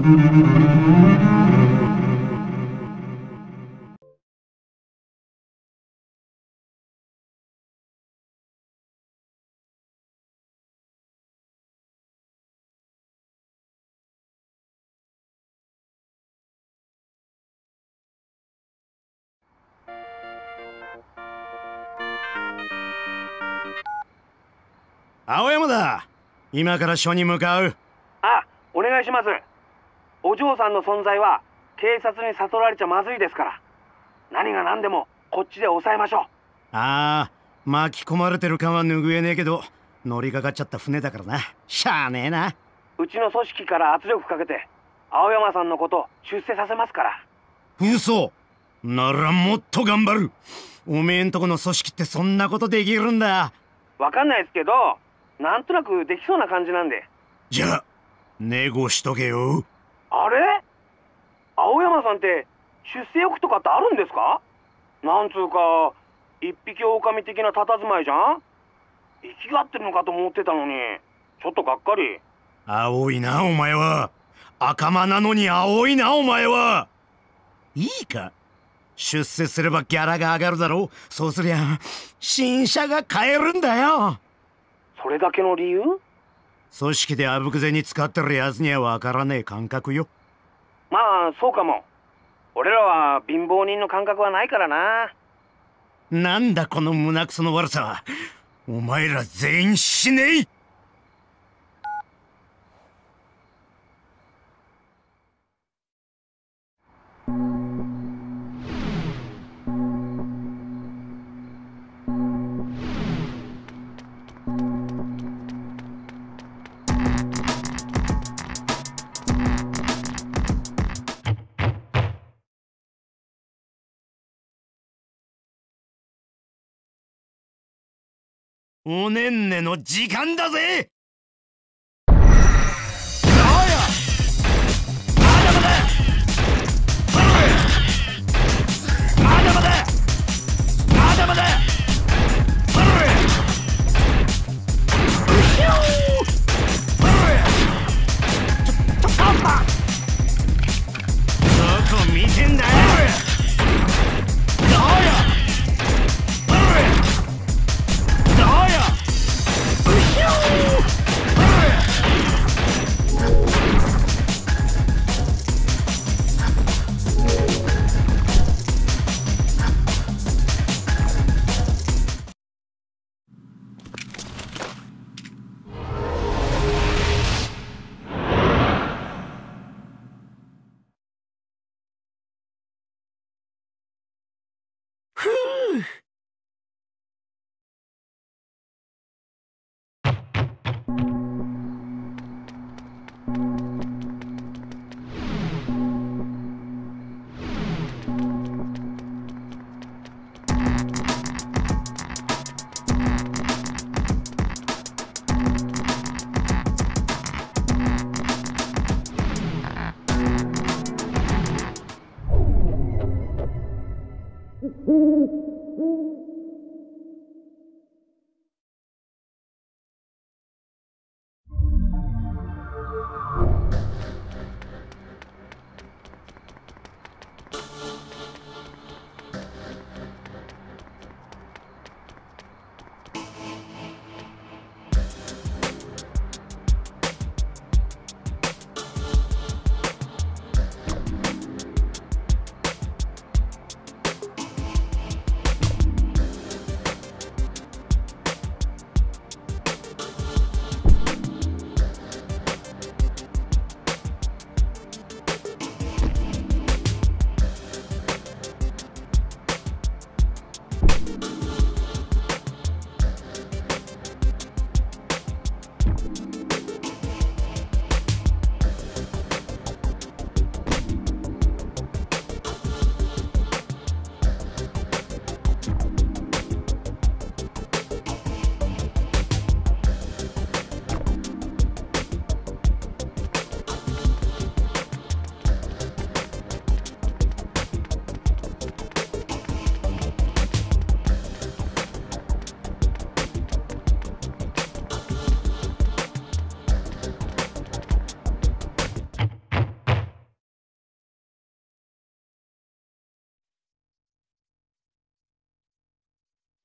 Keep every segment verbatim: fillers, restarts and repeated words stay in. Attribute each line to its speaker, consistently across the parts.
Speaker 1: 青山だ。今から署に向かう。
Speaker 2: あ、お願いします。お嬢さんの存在は警察に悟られちゃまずいですから。何が何でもこっちで抑えましょう。
Speaker 1: ああ、巻き込まれてる感は拭えねえけど、乗りかかっちゃった船だからな。しゃあねえな。
Speaker 2: うちの組織から圧力かけて青山さんのこと出世させますから。
Speaker 1: 嘘ならもっと頑張る。おめえんとこの組織ってそんなことできるんだ。
Speaker 2: わかんないですけど、なんとなくできそうな感じなんで。
Speaker 1: じゃあネゴしとけよ。
Speaker 2: あれ、青山さんって出世欲とかってあるんですか？なんつうか一匹狼的な佇まいじゃん。生きがってるのかと思ってたのに、ちょっとがっかり。
Speaker 1: 青いなお前は。赤間なのに青いなお前は。いいか、出世すればギャラが上がるだろう。そうすりゃ新車が買えるんだよ。
Speaker 2: それだけの理由？
Speaker 1: 組織であぶくぜに使ってるやつにはわからねえ感覚よ。
Speaker 2: まあそうかも。俺らは貧乏人の感覚はないからな。
Speaker 1: なんだこの胸くその悪さは。お前ら全員死ねえ。おねんねの時間だぜ。どこ見てんだよ。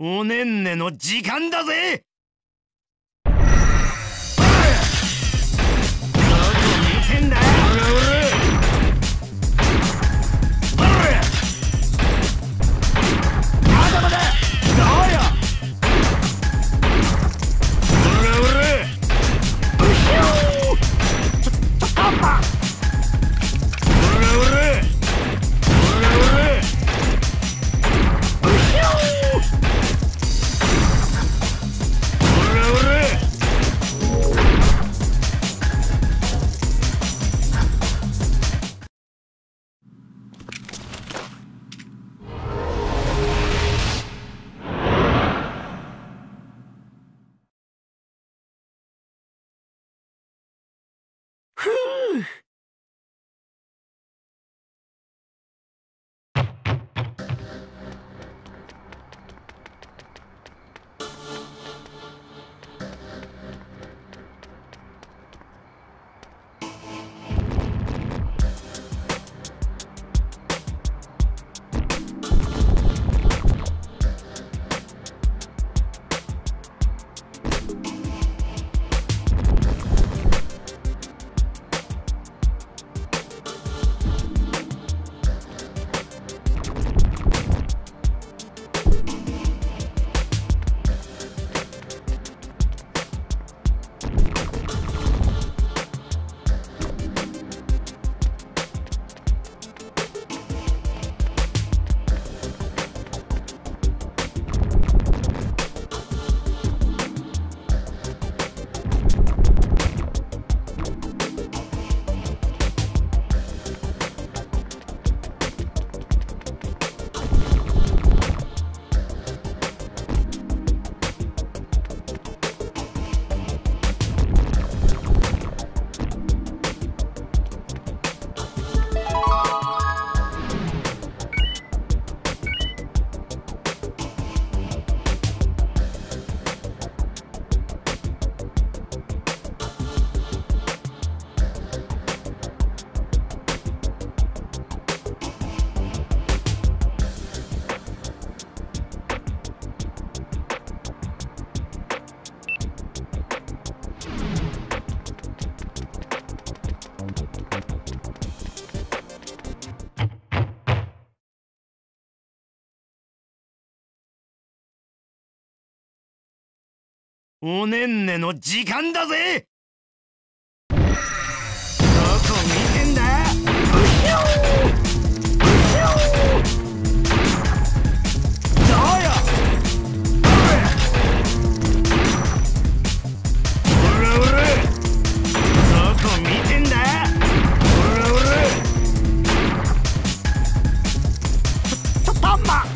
Speaker 1: おねんねの時間だぜ。おねんねの時間だぜ。どこ見てんだ。うひょーうひょーどうよ。おらおらどこ見てんだ。おらおらたたんま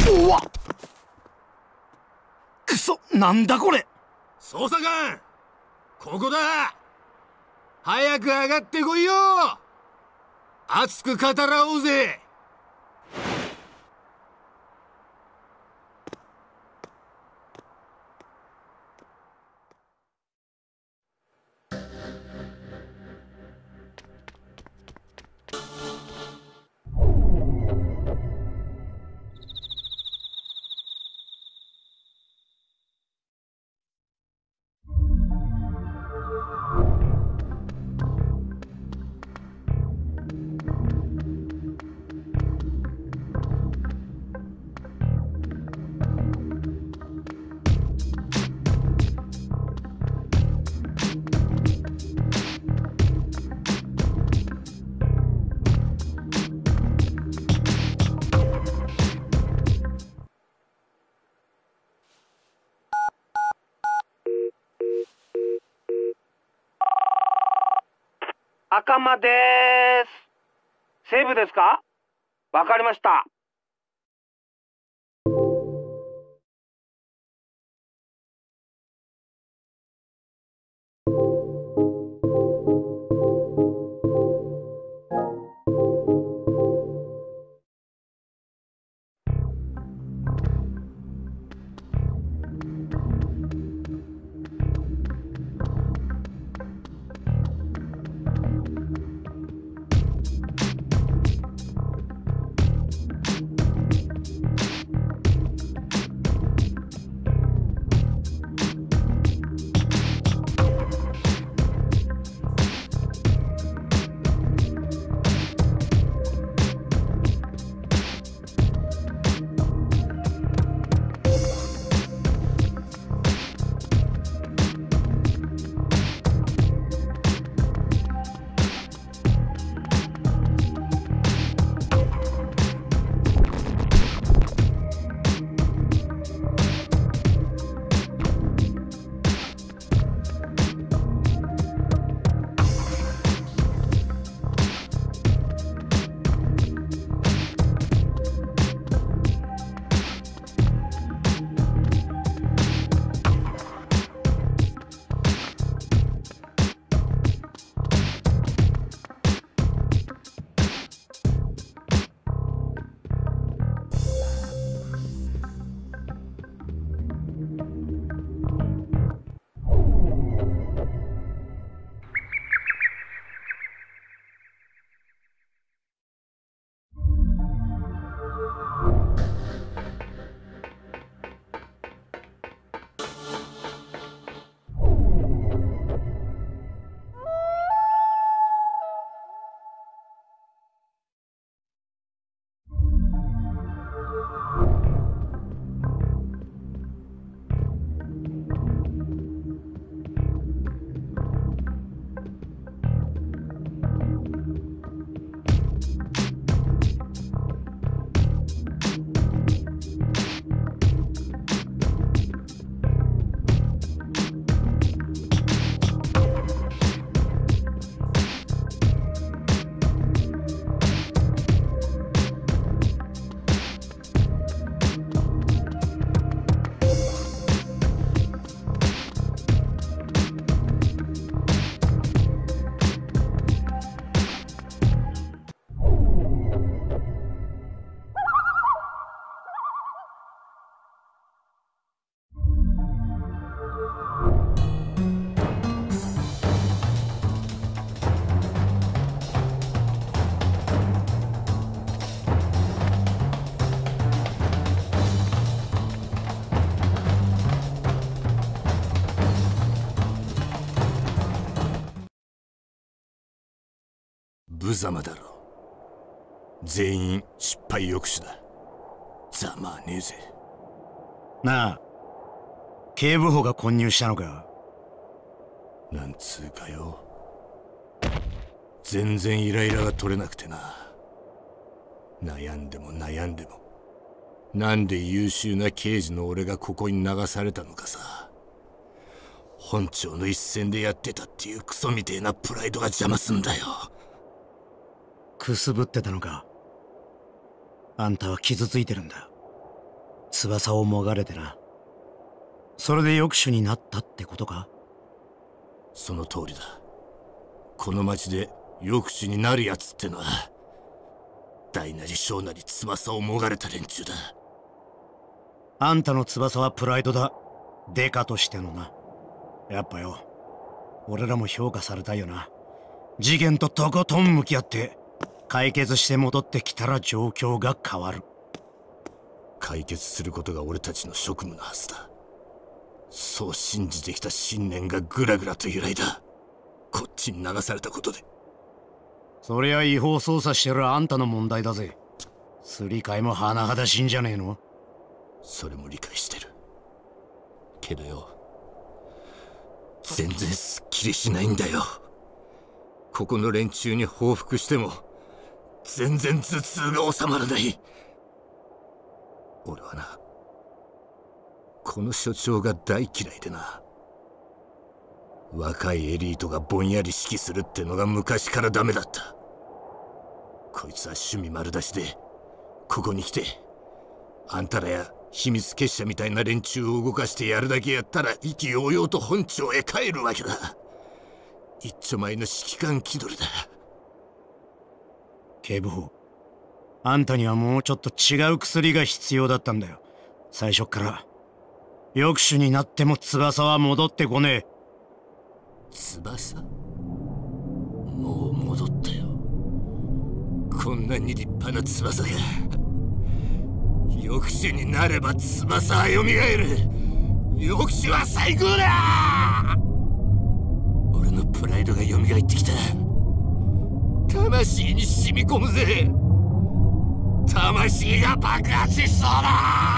Speaker 1: うわっ、くそ、なんだこれ。
Speaker 3: 捜査官、ここだ。早く上がってこいよ。熱く語らおうぜ。
Speaker 2: 赤間でーす。西部ですか？わかりました。
Speaker 3: 無様だろ。全員失敗抑止だ。ざまあねえぜ。
Speaker 1: なあ、警部補が混入したのか。
Speaker 3: なんつうかよ、全然イライラが取れなくてな。悩んでも悩んでも、なんで優秀な刑事の俺がここに流されたのかさ。本庁の一線でやってたっていうクソみてえなプライドが邪魔すんだよ。
Speaker 1: くすぶってたのか。あんたは傷ついてるんだ。 翼をもがれてな。それで抑止になったってことか？
Speaker 3: その通りだ。この町で抑止になるやつってのは大なり小なり翼をもがれた連中だ。
Speaker 1: あんたの翼はプライドだ。デカとしてのな。やっぱよ、俺らも評価されたいよな。事件ととことん向き合って解決して戻ってきたら状況が変わる。
Speaker 3: 解決することが俺たちの職務のはずだ。そう信じてきた信念がぐらぐらと揺らいだ。こっちに流されたことで。
Speaker 1: そりゃ違法捜査してるあんたの問題だぜ。すり替えも甚だしいんじゃねえの？
Speaker 3: それも理解してるけどよ、全然すっきりしないんだよ。ここの連中に報復しても全然頭痛が収まらない。俺はな、この所長が大嫌いでな。若いエリートがぼんやり指揮するってのが昔からダメだった。こいつは趣味丸出しでここに来てあんたらや秘密結社みたいな連中を動かしてやるだけやったら意気揚々と本庁へ帰るわけだ。一丁前の指揮官気取りだ。
Speaker 1: 警部補、あんたにはもうちょっと違う薬が必要だったんだよ。最初っから抑止になっても翼は戻ってこねえ。
Speaker 3: 翼？もう戻ったよ。こんなに立派な翼が。抑止になれば翼は蘇る。抑止は最高だ。俺のプライドが蘇ってきた。魂に染み込むぜ。魂が爆発しそうだ。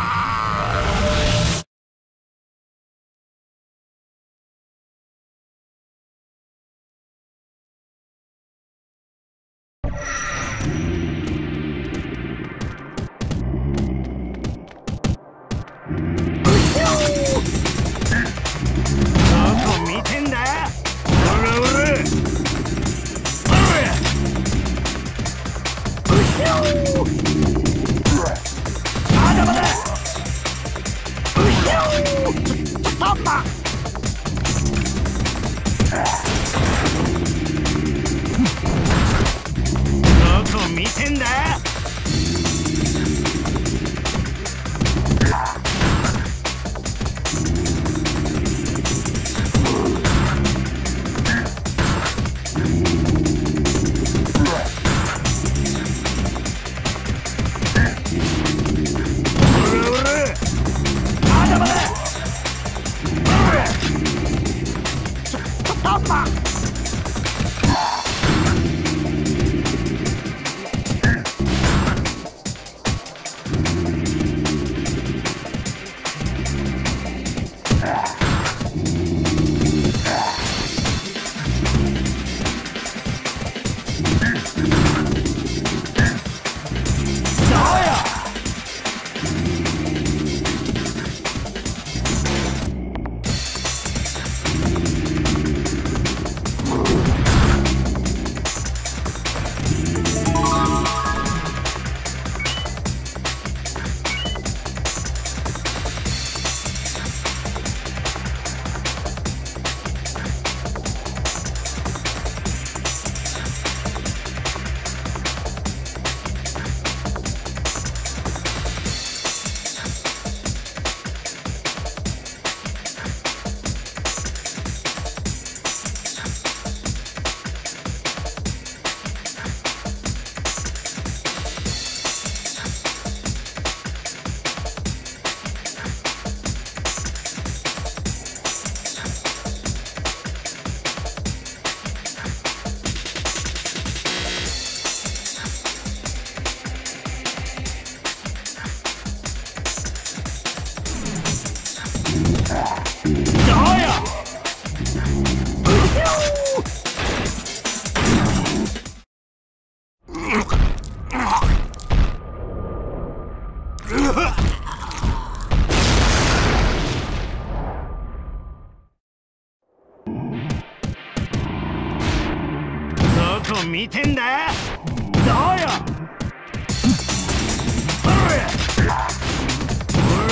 Speaker 1: 見てんだ。どうよ。おら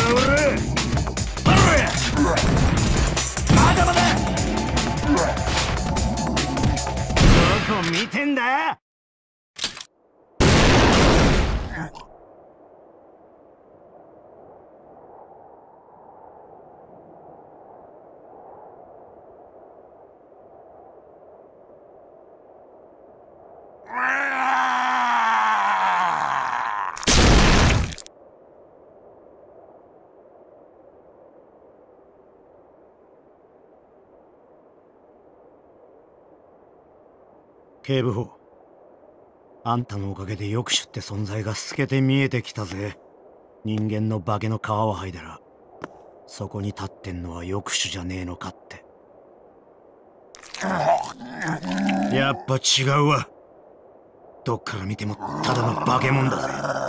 Speaker 1: 警部補、あんたのおかげで抑止って存在が透けて見えてきたぜ。人間の化けの皮を剥いだらそこに立ってんのは抑止じゃねえのかって。やっぱ違うわ。どっから見てもただの化け物だぜ。